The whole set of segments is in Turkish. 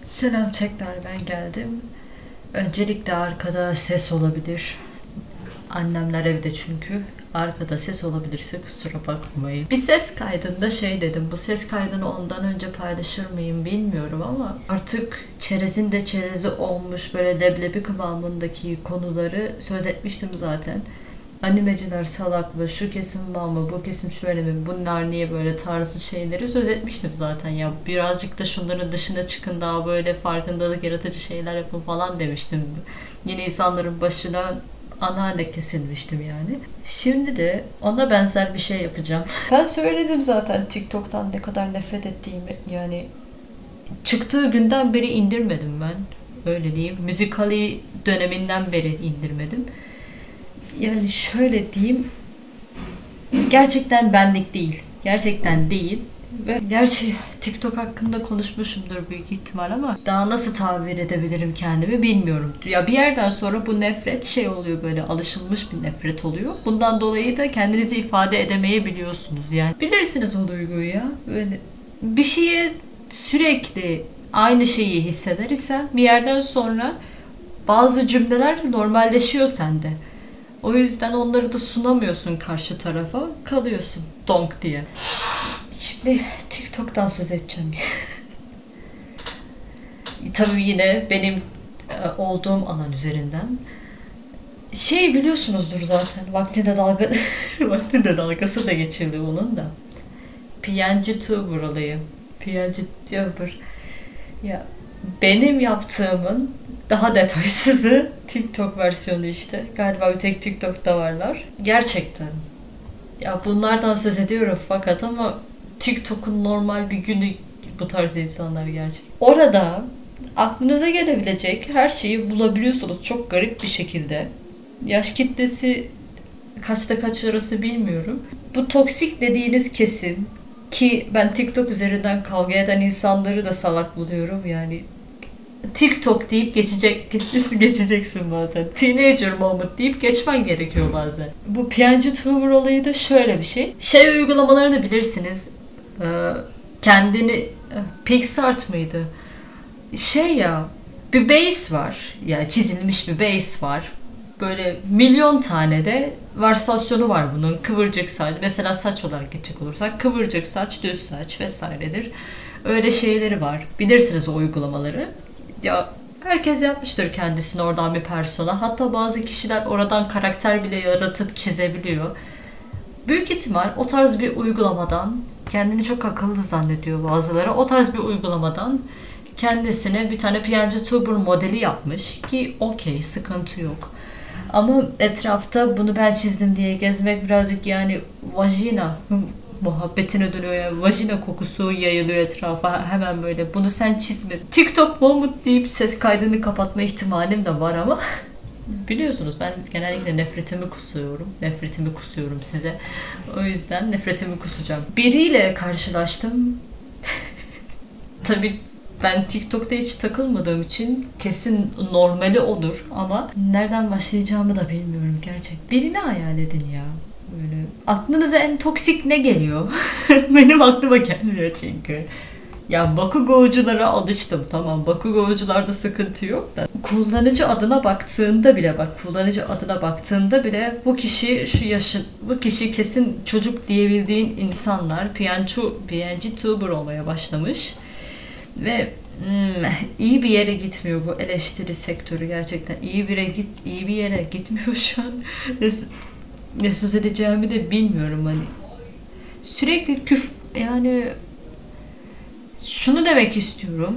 Selam, tekrar ben geldim. Öncelikle arkada ses olabilir. Annemler evde çünkü. Arkada ses olabilirse kusura bakmayın. Bir ses kaydında şey dedim. Bu ses kaydını ondan önce paylaşır mıyım bilmiyorum ama artık çerezin de çerezi olmuş böyle leblebi kıvamındaki konuları söz etmiştim zaten. Animeciler salak mı, şu kesim mal mı, bu kesim şöyle mi, bunlar niye böyle tarzı şeyleri söz etmiştim zaten ya. Birazcık da şunların dışına çıkın, daha böyle farkındalık yaratıcı şeyler yapın falan demiştim. Yine insanların başına anneanne kesilmiştim yani. Şimdi de ona benzer bir şey yapacağım. Ben söyledim zaten TikTok'tan ne kadar nefret ettiğimi, yani çıktığı günden beri indirmedim ben. Öyle diyeyim. Müzikali döneminden beri indirmedim. Yani şöyle diyeyim, gerçekten benlik değil. Gerçekten değil. Ve gerçi TikTok hakkında konuşmuşumdur büyük ihtimal ama daha nasıl tabir edebilirim kendimi bilmiyorum. Ya bir yerden sonra bu nefret şey oluyor, böyle alışılmış bir nefret oluyor. Bundan dolayı da kendinizi ifade edemeyebiliyorsunuz yani. Bilirsiniz o duyguyu ya. Böyle bir şeye sürekli aynı şeyi hisseder isen bir yerden sonra bazı cümleler normalleşiyor sende. O yüzden onları da sunamıyorsun karşı tarafa. Kalıyorsun donk diye. Şimdi TikTok'tan söz edeceğim. Tabii yine benim olduğum alan üzerinden. Şey biliyorsunuzdur zaten. Vaktinde dalgası da geçildi onun da. PNG Tuber olayı. PNG Tuber. Ya benim yaptığımın daha detaysızı TikTok versiyonu işte. Galiba bir tek TikTok'ta varlar. Gerçekten. Ya bunlardan söz ediyorum fakat ama TikTok'un normal bir günü bu tarz insanlar gerçek. Orada aklınıza gelebilecek her şeyi bulabiliyorsunuz çok garip bir şekilde. Yaş kitlesi kaçta kaç arası bilmiyorum. Bu toksik dediğiniz kesim, ki ben TikTok üzerinden kavga eden insanları da salak buluyorum yani. TikTok deyip geçeceksin bazen. Teenager moment deyip geçmen gerekiyor bazen. Bu PNG Tuber olayı da şöyle bir şey. Şey uygulamalarını bilirsiniz. Kendini PixArt mıydı? Şey ya, bir base var. Yani çizilmiş bir base var. Böyle milyon tane de varsasyonu var bunun. Kıvırcık saç. Mesela saç olarak geçecek olursak kıvırcık saç, düz saç vesairedir. Öyle şeyleri var. Bilirsiniz o uygulamaları. Ya herkes yapmıştır kendisine oradan bir persona. Hatta bazı kişiler oradan karakter bile yaratıp çizebiliyor. Büyük ihtimal o tarz bir uygulamadan, kendini çok akıllı zannediyor bazıları. O tarz bir uygulamadan kendisine bir tane PNG Tuber modeli yapmış ki okey, sıkıntı yok. Ama etrafta bunu ben çizdim diye gezmek birazcık yani vajina muhabbetine dönüyor ya. Vajina kokusu yayılıyor etrafa hemen böyle. Bunu sen çizme. TikTok moment deyip ses kaydını kapatma ihtimalim de var ama biliyorsunuz ben genellikle nefretimi kusuyorum. Nefretimi kusuyorum size. O yüzden nefretimi kusacağım. Biriyle karşılaştım. Tabii ben TikTok'ta hiç takılmadığım için kesin normali olur ama nereden başlayacağımı da bilmiyorum gerçek. Birini hayal edin ya. Böyle aklınıza en toksik ne geliyor? Benim aklıma gelmiyor çünkü. Ya Bakugo'culara alıştım, tamam, Bakugo'cularda sıkıntı yok da kullanıcı adına baktığında bile, bak, kullanıcı adına baktığında bile bu kişi şu yaşın, bu kişi kesin çocuk diyebildiğin insanlar PNG Tuber olmaya başlamış ve iyi bir yere gitmiyor bu eleştiri sektörü, gerçekten iyi bir yere gitmiyor şu an. Ne söz edeceğimi de bilmiyorum hani. Sürekli yani şunu demek istiyorum.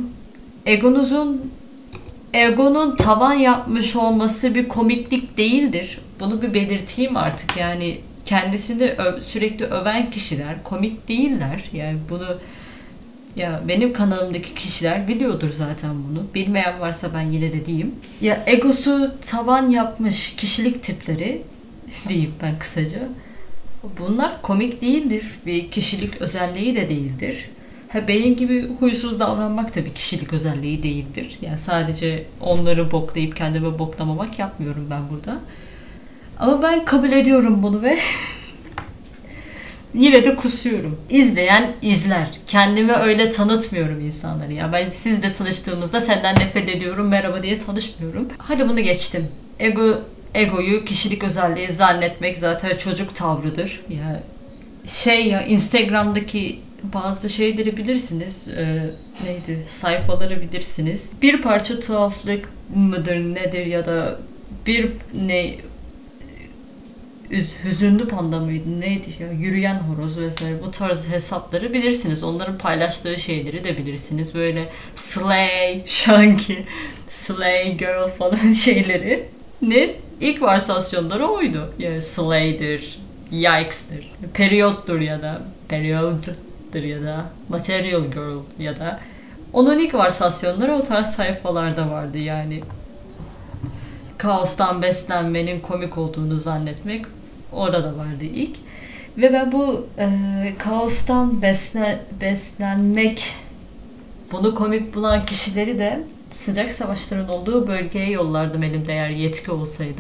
Egonun tavan yapmış olması bir komiklik değildir. Bunu bir belirteyim artık. Yani kendisini sürekli öven kişiler komik değiller. Yani bunu, ya benim kanalımdaki kişiler biliyordur zaten bunu. Bilmeyen varsa ben yine de diyeyim. Ya egosu tavan yapmış kişilik tipleri diyeyim ben kısaca. Bunlar komik değildir. Bir kişilik özelliği de değildir. Ha, benim gibi huysuz davranmak da bir kişilik özelliği değildir. Yani sadece onları boklayıp kendime boklamamak yapmıyorum ben burada. Ama ben kabul ediyorum bunu ve Yine de kusuyorum. İzleyen izler. Kendimi öyle tanıtmıyorum insanları ya. Ben sizle tanıştığımızda senden nefret ediyorum merhaba diye tanışmıyorum. Hadi bunu geçtim. Egoyu kişilik özelliği zannetmek zaten çocuk tavrıdır. Ya Instagram'daki bazı şeyleri bilirsiniz. Neydi? Sayfaları bilirsiniz. Bir parça tuhaflık mıdır nedir ya da bir hüzünlü panda mıydı neydi ya, yürüyen horoz vesaire, bu tarz hesapları bilirsiniz. Onların paylaştığı şeyleri de bilirsiniz. Böyle slay, shanky, slay girl falan şeyleri. İlk varsasyonları oydu. Yani slay'dir, yikes'tir, period'dur ya da period'dur ya da material girl ya da onun ilk varsasyonları o tarz sayfalarda vardı yani. Kaostan beslenmenin komik olduğunu zannetmek orada vardı ilk. Ve ben bu kaostan beslenmek, bunu komik bulan kişileri de sıcak savaşların olduğu bölgeye yollardım elimde eğer yetki olsaydı.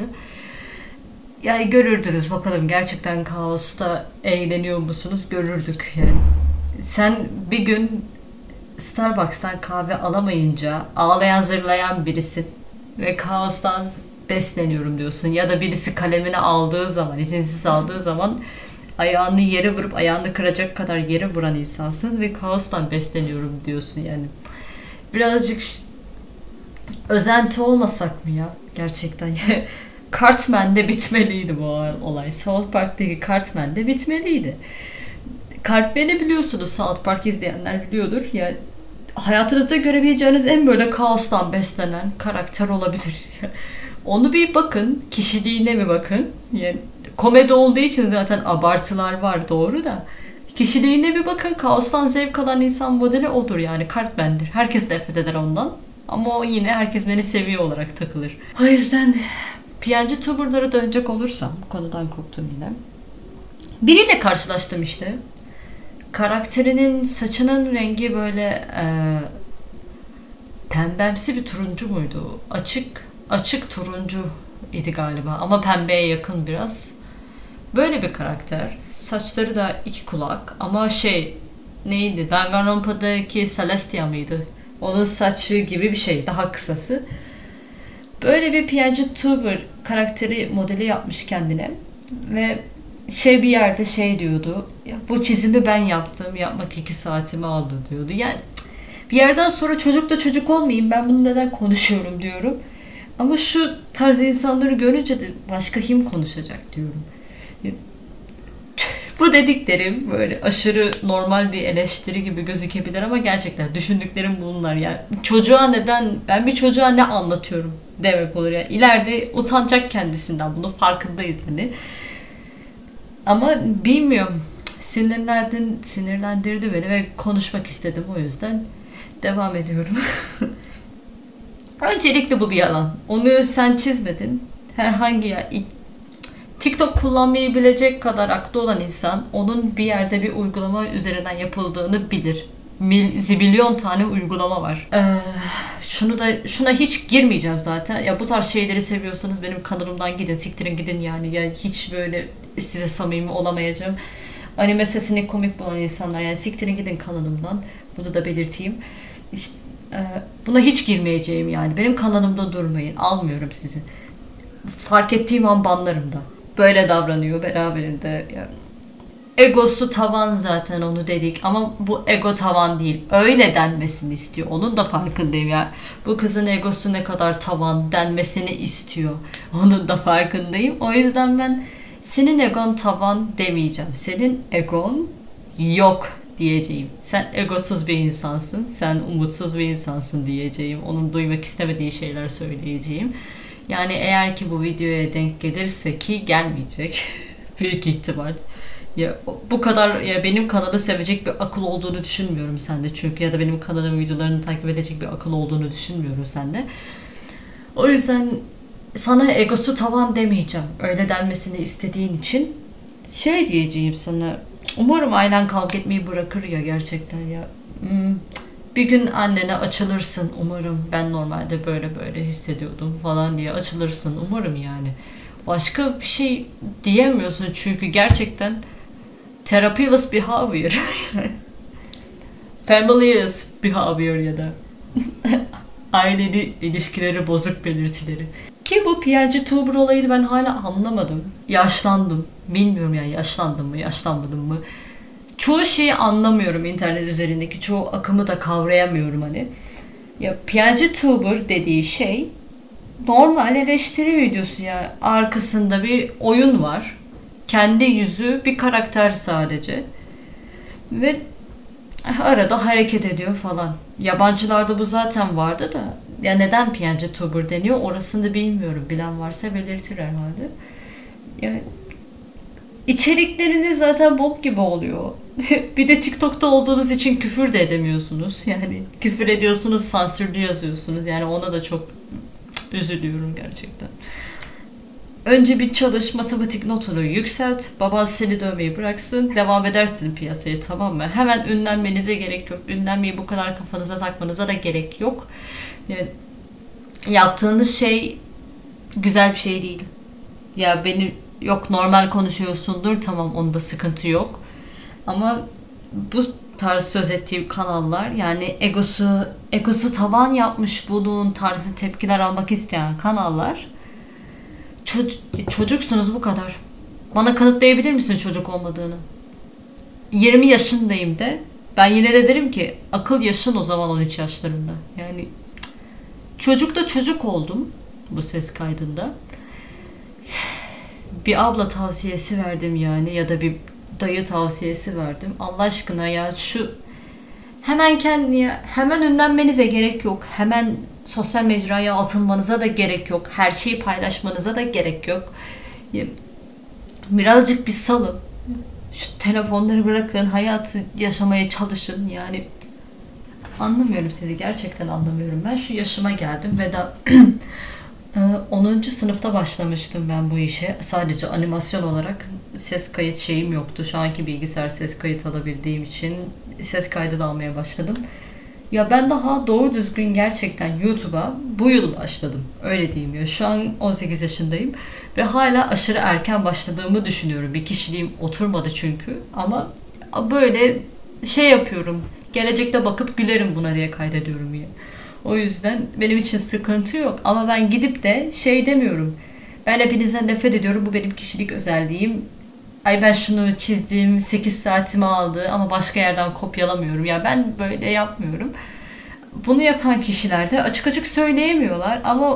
Yani görürdünüz bakalım gerçekten kaosta eğleniyor musunuz, görürdük yani. Sen bir gün Starbucks'tan kahve alamayınca ağlayan zırlayan birisin ve kaostan besleniyorum diyorsun. Ya da birisi kalemini aldığı zaman, izinsiz aldığı zaman ayağını yere vurup ayağını kıracak kadar yere vuran insansın ve kaostan besleniyorum diyorsun yani. Birazcık özenti olmasak mı ya gerçekten? Cartman'de bitmeliydi bu olay. South Park'taki Cartman'de bitmeliydi. Cartman'i biliyorsunuz, South Park izleyenler biliyordur. Yani hayatınızda görebileceğiniz en böyle kaostan beslenen karakter olabilir. Onu bir bakın, kişiliğine bir bakın. Yani komedi olduğu için zaten abartılar var doğru da. Kişiliğine bir bakın, kaostan zevk alan insan modeli odur yani, Cartman'dir. Herkes nefret eder ondan. Ama o yine herkes beni seviyor olarak takılır. O yüzden PNG tuber'lara dönecek olursam, konudan koptum yine. Biriyle karşılaştım işte. Karakterinin saçının rengi böyle pembemsi bir turuncu muydu? Açık turuncu idi galiba ama pembeye yakın biraz. Böyle bir karakter. Saçları da 2 kulak ama neydi? Danganronpa'daki Celestia mıydı? Onun saçı gibi bir şey, daha kısası. Böyle bir PNG tuber karakteri modeli yapmış kendine ve bir yerde diyordu. Ya, bu çizimi ben yaptım. Yapmak 2 saatimi aldı diyordu. Yani bir yerden sonra çocuk da çocuk olmayayım. Ben bunu neden konuşuyorum diyorum. Ama şu tarz insanları görünce de başka kim konuşacak diyorum. Bu dediklerim böyle aşırı normal bir eleştiri gibi gözükebilir ama gerçekten düşündüklerim bunlar yani. Ben bir çocuğa ne anlatıyorum demek olur yani. İleride utanacak kendisinden, bunun farkındayız hani. Ama bilmiyorum, sinirlendirdi beni ve konuşmak istedim, o yüzden devam ediyorum. Öncelikle bu bir yalan. Onu sen çizmedin. Herhangi TikTok kullanmayı bilecek kadar aklı olan insan onun bir yerde bir uygulama üzerinden yapıldığını bilir. Zibilyon tane uygulama var. Şuna hiç girmeyeceğim zaten. Ya bu tarz şeyleri seviyorsanız benim kanalımdan gidin, siktirin gidin yani. Ya hiç böyle size samimi olamayacağım. Anime sesini komik bulan insanlar yani siktirin gidin kanalımdan. Bunu da belirteyim. İşte, buna hiç girmeyeceğim yani. Benim kanalımda durmayın. Almıyorum sizi. Fark ettiğim an banlarım da. Böyle davranıyor beraberinde. Yani egosu tavan zaten, onu dedik ama bu ego tavan değil. Öyle denmesini istiyor. Onun da farkındayım ya. Bu kızın egosu ne kadar tavan denmesini istiyor. Onun da farkındayım. O yüzden ben senin egon tavan demeyeceğim. Senin egon yok diyeceğim. Sen egosuz bir insansın. Sen umutsuz bir insansın diyeceğim. Onun duymak istemediği şeyler söyleyeceğim. Yani eğer ki bu videoya denk gelirse, ki gelmeyecek büyük ihtimal. Ya bu kadar ya benim kanalı sevecek bir akıl olduğunu düşünmüyorum sende çünkü, ya da benim kanalım videolarını takip edecek bir akıl olduğunu düşünmüyorum sende. O yüzden sana egosu tavan demeyeceğim. Öyle denmesini istediğin için diyeceğim sana. Umarım ailen kavga etmeyi bırakır ya gerçekten ya. Bir gün annene açılırsın umarım. Ben normalde böyle hissediyordum falan diye açılırsın umarım yani. Başka bir şey diyemiyorsun çünkü gerçekten Therapyless behavior. Families behavior ya da aileli ilişkileri bozuk belirtileri. Ki bu PNG Tuber olayını ben hala anlamadım. Yaşlandım. Bilmiyorum yani yaşlandım mı, yaşlanmadım mı? Çoğu şeyi anlamıyorum internet üzerindeki. Çoğu akımı da kavrayamıyorum hani. Ya PNG Tuber dediği şey normal eleştiri videosu ya. Arkasında bir oyun var. Kendi yüzü bir karakter sadece. Ve arada hareket ediyor falan. Yabancılarda bu zaten vardı da. Ya neden PNG Tuber deniyor orasını bilmiyorum. Bilen varsa belirtir herhalde. Yani içerikleriniz zaten bok gibi oluyor. Bir de TikTok'ta olduğunuz için küfür de edemiyorsunuz. Yani küfür ediyorsunuz, sansürlü yazıyorsunuz. Yani ona da çok üzülüyorum gerçekten. Önce bir çalış, matematik notunu yükselt. Baban seni dövmeyi bıraksın. Devam edersin piyasaya, tamam mı? Hemen ünlenmenize gerek yok. Ünlenmeyi bu kadar kafanıza takmanıza da gerek yok. Yani yaptığınız şey güzel bir şey değil. Ya beni yok normal konuşuyorsundur, tamam, onda sıkıntı yok. Ama bu tarz söz ettiğim kanallar, yani egosu tavan yapmış bunun tarzı tepkiler almak isteyen kanallar, çocuksunuz, bu kadar. Bana kanıtlayabilir misin çocuk olmadığını? 20 yaşındayım de ben yine de derim ki akıl yaşın o zaman 13 yaşlarında. Yani çocuk da çocuk oldum bu ses kaydında. Bir abla tavsiyesi verdim yani, ya da bir dayı tavsiyesi verdim. Allah aşkına ya, şu hemen ünlenmenize gerek yok. Hemen sosyal mecraya atılmanıza da gerek yok. Her şeyi paylaşmanıza da gerek yok. Birazcık bir salın. Şu telefonları bırakın, hayatı yaşamaya çalışın. Yani anlamıyorum sizi, gerçekten anlamıyorum. Ben şu yaşıma geldim ve da 10. sınıfta başlamıştım ben bu işe. Sadece animasyon olarak ses kayıt şeyim yoktu. Şu anki bilgisayar ses kayıt alabildiğim için ses kaydı da almaya başladım. Ya ben daha doğru düzgün gerçekten YouTube'a bu yıl başladım. Öyle diyeyim ya. Şu an 18 yaşındayım ve hala aşırı erken başladığımı düşünüyorum. Bir kişiliğim oturmadı çünkü. Ama böyle şey yapıyorum. Gelecekte bakıp gülerim buna diye kaydediyorum ya. O yüzden benim için sıkıntı yok. Ama ben gidip de şey demiyorum. Ben hepinizden nefret ediyorum. Bu benim kişilik özelliğim. Ay ben şunu çizdim, 8 saatimi aldı ama başka yerden kopyalamıyorum. Ya ben böyle yapmıyorum. Bunu yapan kişiler de açık açık söyleyemiyorlar ama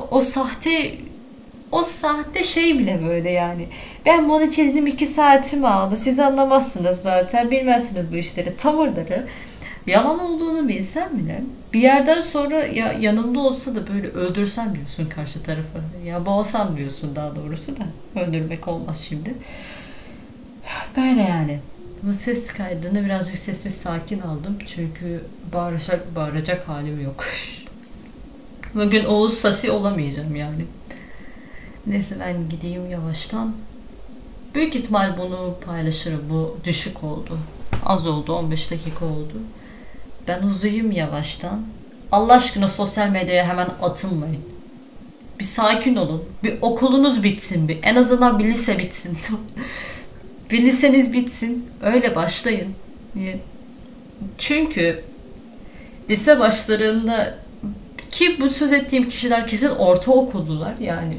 o sahte şey bile böyle yani. Ben bunu çizdim, 2 saatimi aldı. Siz anlamazsınız zaten. Bilmezsiniz bu işleri. Tavırları yalan olduğunu bilsem bile bir yerden sonra ya yanımda olsa da böyle öldürsem diyorsun karşı tarafı. Ya boğsam diyorsun, daha doğrusu da. Öldürmek olmaz şimdi. Böyle yani. Bu ses kaydını birazcık sessiz sakin aldım. Çünkü bağıracak halim yok. Bugün Oğuz Sasi olamayacağım yani. Neyse ben gideyim yavaştan. Büyük ihtimal bunu paylaşırım. Bu düşük oldu. Az oldu. 15 dakika oldu. Ben uzayayım yavaştan. Allah aşkına sosyal medyaya hemen atılmayın. Bir sakin olun. Bir okulunuz bitsin bir. En azından bir lise bitsin. Bir liseniz bitsin. Öyle başlayın. Çünkü lise başlarında, ki bu söz ettiğim kişiler kesin ortaokullular. Yani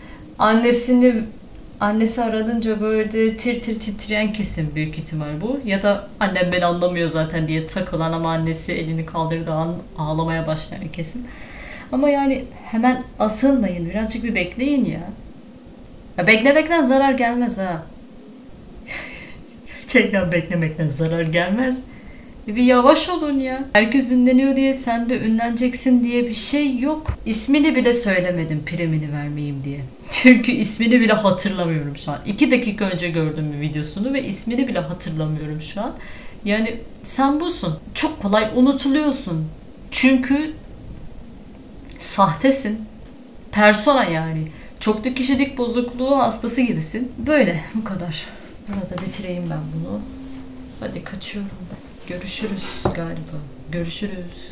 annesi aranınca böyle tir tir titreyen kesim büyük ihtimal bu. Ya da annem beni anlamıyor zaten diye takılan ama annesi elini kaldırdığı an ağlamaya başlayan kesim. Ama yani hemen asılmayın. Birazcık bir bekleyin ya. Ya beklemekten zarar gelmez ha. Gerçekten beklemekten zarar gelmez. Bir yavaş olun ya. Herkes ünleniyor diye sen de ünleneceksin diye bir şey yok. İsmini bile söylemedim primini vermeyeyim diye. Çünkü ismini bile hatırlamıyorum şu an. 2 dakika önce gördüm bir videosunu ve ismini bile hatırlamıyorum şu an. Yani sen busun. Çok kolay unutuluyorsun. Çünkü sahtesin. Persona yani. Çoklu kişilik bozukluğu hastası gibisin. Böyle, bu kadar. Burada bitireyim ben bunu. Hadi kaçıyorum ben. Görüşürüz galiba. Görüşürüz.